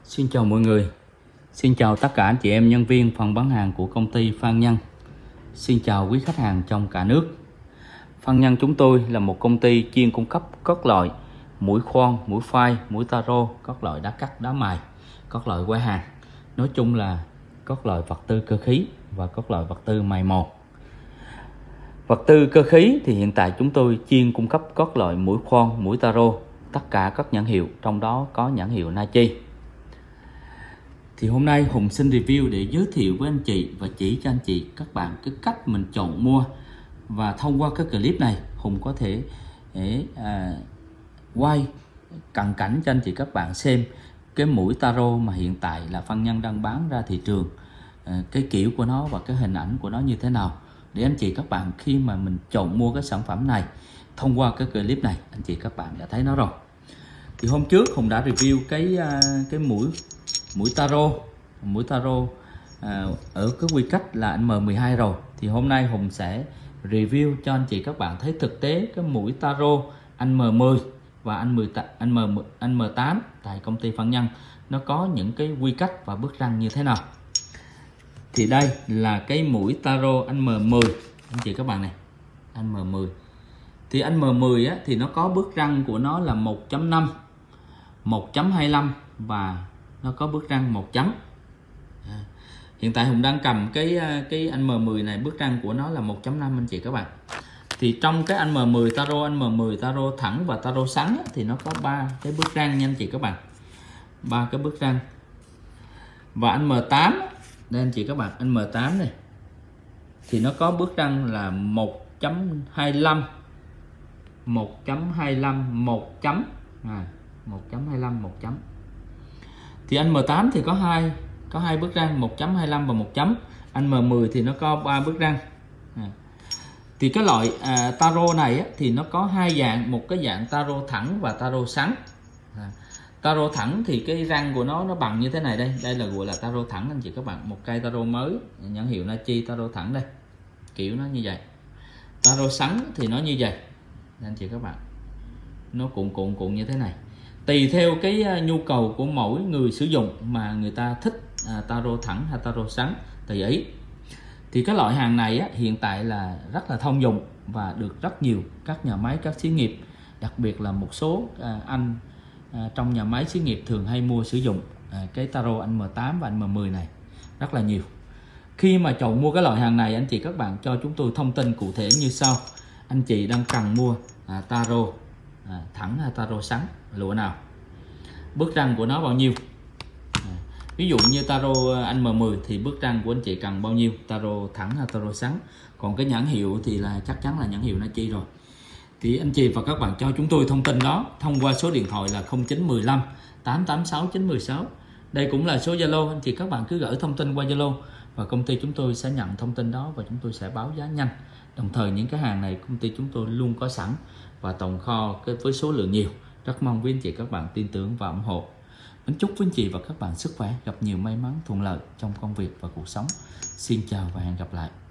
Xin chào mọi người. Xin chào tất cả anh chị em nhân viên phòng bán hàng của công ty Phan Nhân. Xin chào quý khách hàng trong cả nước. Phan Nhân chúng tôi là một công ty chuyên cung cấp các loại mũi khoan, mũi phai, mũi taro, các loại đá cắt, đá mài, các loại que hàng. Nói chung là các loại vật tư cơ khí và các loại vật tư mài mòn. Vật tư cơ khí thì hiện tại chúng tôi chuyên cung cấp các loại mũi khoan, mũi taro, tất cả các nhãn hiệu, trong đó có nhãn hiệu Nachi. Thì hôm nay Hùng xin review để giới thiệu với anh chị và chỉ cho anh chị các bạn cái cách mình chọn mua. Và thông qua cái clip này Hùng có thể quay cận cảnh cho anh chị các bạn xem cái mũi taro mà hiện tại là Phan Nhân đang bán ra thị trường, cái kiểu của nó và cái hình ảnh của nó như thế nào, để anh chị các bạn khi mà mình chọn mua cái sản phẩm này thông qua cái clip này anh chị các bạn đã thấy nó rồi. Thì hôm trước Hùng đã review cái mũi taro ở cái quy cách là anh M12 rồi. Thì hôm nay Hùng sẽ review cho anh chị các bạn thấy thực tế cái mũi taro anh M10 và anh M8 tại công ty Phan Nhân nó có những cái quy cách và bước răng như thế nào. Thì đây là cái mũi taro anh M10 anh chị các bạn này, anh M10. Thì anh M10 á, thì nó có bước răng của nó là 1.5, 1.25 và nó có bước răng 1 chấm. Hiện tại Hùng đang cầm cái anh M10 này, bước răng của nó là 1.5 anh chị các bạn. Thì trong cái anh M10 taro thẳng và taro sắn thì nó có 3 cái bước răng nha anh chị các bạn. 3 cái bước răng. Và anh M8 đây anh chị các bạn, anh M8 này thì nó có bước răng là 1.25, 1.25, 1 chấm. 1.25, 1 chấm. Thì anh M8 thì có hai bước răng 1.25 và 1 chấm. Anh M10 thì nó có 3 bước răng. Thì cái loại taro này á, thì nó có hai dạng, một cái dạng taro thẳng và taro sắn. Taro thẳng thì cái răng của nó bằng như thế này đây, đây là gọi là taro thẳng anh chị các bạn, một cây taro mới nhãn hiệu Nachi taro thẳng đây, kiểu nó như vậy. Taro sắn thì nó như vậy anh chị các bạn, nó cuộn như thế này. Tùy theo cái nhu cầu của mỗi người sử dụng mà người ta thích taro thẳng hay taro sắn tùy ý. Thì cái loại hàng này á, hiện tại là rất là thông dụng và được rất nhiều các nhà máy, các xí nghiệp, đặc biệt là một số anh trong nhà máy xí nghiệp thường hay mua sử dụng cái taro anh M8 và anh M10 này rất là nhiều. Khi mà chọn mua cái loại hàng này anh chị các bạn cho chúng tôi thông tin cụ thể như sau. Anh chị đang cần mua taro thẳng hay taro sắn, lụa nào, bước răng của nó bao nhiêu. Ví dụ như taro anh M10 thì bước răng của anh chị cần bao nhiêu, taro thẳng hay taro sắn. Còn cái nhãn hiệu thì là chắc chắn là nhãn hiệu Nachi rồi. Thì anh chị và các bạn cho chúng tôi thông tin đó thông qua số điện thoại là 0915 886 916. Đây cũng là số Zalo, anh chị các bạn cứ gửi thông tin qua Zalo và công ty chúng tôi sẽ nhận thông tin đó và chúng tôi sẽ báo giá nhanh. Đồng thời những cái hàng này công ty chúng tôi luôn có sẵn và tồn kho với số lượng nhiều. Rất mong quý anh chị các bạn tin tưởng và ủng hộ. Kính chúc quý anh chị và các bạn sức khỏe, gặp nhiều may mắn thuận lợi trong công việc và cuộc sống. Xin chào và hẹn gặp lại.